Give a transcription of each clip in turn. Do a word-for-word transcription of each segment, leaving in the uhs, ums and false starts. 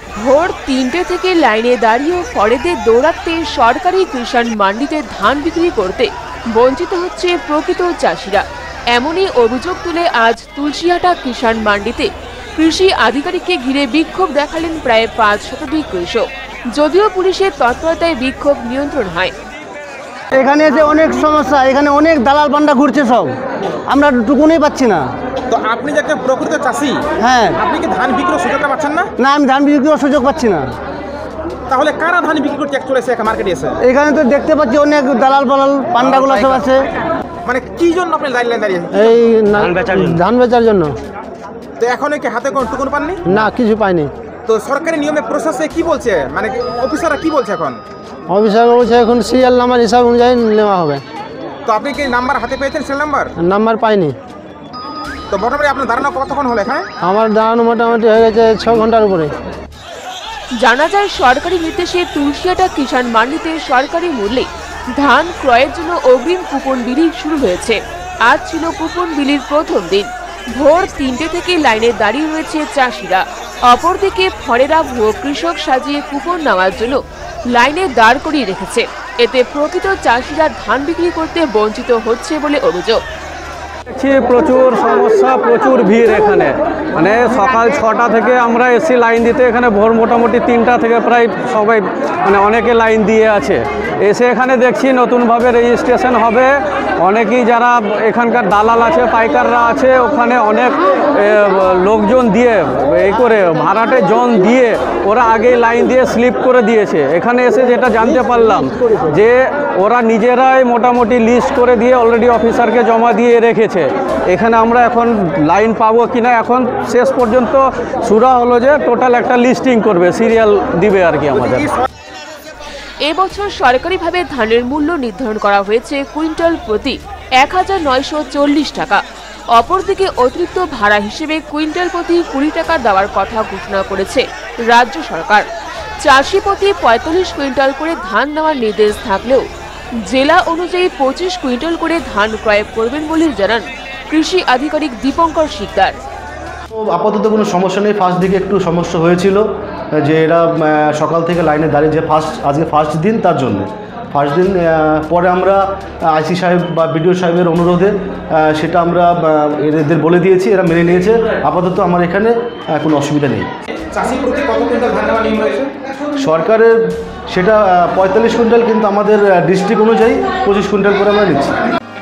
ভোর তিনটে থেকে লাইনে দাঁড়িয়ে ফরেদের দৌড়াতে সরকারি কিষাণ মান্ডিতে ধান বিক্রি করতে বঞ্চিত হচ্ছে প্রকৃত চাষিরা। এমনই অভিযোগ তুলে আজ তুলসীহাটা কিষাণ মান্ডিতে কৃষি আধিকারিককে ঘিরে বিক্ষোভ দেখালেন প্রায় পাঁচ শতাধিক কৃষক। যদিও পুলিশের তৎপরতায় বিক্ষোভ নিয়ন্ত্রণ হয়। এখানে যে অনেক সমস্যা, এখানে অনেক দালাল পান্ডা ঘুরছে, সব আমরা টুকুনই পাচ্ছি না। তো আপনি যে একটা প্রকৃত চাষি, হ্যাঁ, আপনি কি ধান বিক্রির সুযোগটা পাচ্ছেন না? না, আমি ধান বিক্রি করার সুযোগ পাচ্ছি না। তাহলে কারা ধান বিক্রি করতে চলেছে মার্কেটে এসে? এখানে তো দেখতে পাচ্ছি অনেক দালাল পালাল পান্ডাগুলো সব আছে। মানে কি জন্য আপনি লাইন লাইন দাঁড়িয়ে? এই ধান বেচার জন্য। তো এখন কি হাতে কোন টুকুন পাননি? না, কিছু পাইনি। তো সরকারি নিয়মে প্রসেসে কি বলছে, মানে অফিসাররা কি বলছে এখন? অফিসার বলছে এখন সিরিয়াল নাম্বার হিসাব অনুযায়ী নেওয়া হবে। তো আপনি কি নাম্বার হাতে পেয়েছেন? সিরিয়াল নাম্বার নাম্বার পাইনি। তো মোটামুটি আপনার দাঁড়ানো কতক্ষণ হলো এখানে? আমার দাঁড়ানো মোটামুটি হয়ে গেছে ছ ঘন্টার উপরে। জানা যায় সরকারি নির্দেশে তুলসীহাটা কিষাণ মান্ডিতে সরকারি মূল্যে ধান ক্রয়ের জন্য অগ্রিম কুপন বিলি শুরু হয়েছে। আজ ছিল কুপন বিলির প্রথম দিন। ভোর তিনটে থেকে লাইনে দাঁড়িয়ে রয়েছে চাষিরা। অপরদিকে ফরেরা ভুয়ো কৃষক সাজিয়ে কুপন নেওয়ার জন্য লাইনে দাঁড় করিয়ে রেখেছে। এতে প্রকৃত চাষিরা ধান বিক্রি করতে বঞ্চিত হচ্ছে বলে অভিযোগ। প্রচুর সমস্যা, প্রচুর ভিড় এখানে। মানে সকাল ছটা থেকে আমরা এসি লাইন দিতে, এখানে ভোর মোটামুটি তিনটা থেকে প্রায় সবাই মানে অনেকে লাইন দিয়ে আছে। এসে এখানে দেখছি নতুনভাবে রেজিস্ট্রেশন হবে। অনেকেই যারা এখানকার দালাল আছে, পাইকাররা আছে, ওখানে অনেক লোকজন দিয়ে এই করে ভাড়াটে জন দিয়ে ওরা আগেই লাইন দিয়ে স্লিপ করে দিয়েছে। এখানে এসে যেটা জানতে পারলাম যে ওরা নিজেরাই মোটামুটি লিস্ট করে দিয়ে অলরেডি অফিসারকে জমা দিয়ে রেখেছে। এখানে আমরা এখন লাইন পাবো কিনা, এখন শেষ পর্যন্ত সুরা হলো যে টোটাল একটা লিস্টিং করবে, সিরিয়াল দিবে আর কি আমাদের। এবছর সরকারিভাবে ধানের মূল্য নির্ধারণ করা হয়েছে কুইন্টাল প্রতি এক হাজার নয়শো চল্লিশ টাকা। অপরদিকে অতিরিক্ত ভাড়া হিসেবে কুইন্টাল প্রতি কুড়ি টাকা দেওয়ার কথা ঘোষণা করেছে রাজ্য সরকার। চাষি প্রতি পঁয়তাল্লিশ কুইন্টাল করে ধান নেওয়ার নির্দেশ থাকলেও জেলা অনুযায়ী পঁচিশ কুইন্টাল করে ধান ক্রয় করবেন বলে জানান কৃষি আধিকারিক দীপঙ্কর শিকদার। আপাতত কোনো সমস্যা নেই। ফার্স্ট দিকে একটু সমস্যা হয়েছিল যে এরা সকাল থেকে লাইনে দাঁড়িয়ে, যে ফার্স্ট আজকে ফার্স্ট দিন, তার জন্য ফার্স্ট দিন পরে আমরা আইসি সাহেব বা বিডিও সাহেবের অনুরোধে সেটা আমরা এদের বলে দিয়েছি, এরা মেনে নিয়েছে। আপাতত আমার এখানে কোনো অসুবিধা নেই। সরকারের সেটা পঁয়তাল্লিশ কুইন্টাল, কিন্তু আমাদের ডিস্ট্রিক্ট অনুযায়ী পঁচিশ কুইন্টাল করে আমরা নিচ্ছি।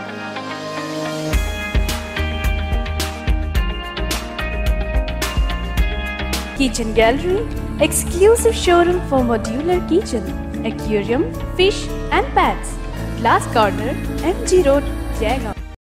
Kitchen Gallery, exclusive showroom for modular kitchen, aquarium, fish and pets. Glass Corner, M G Road, Jaigaon.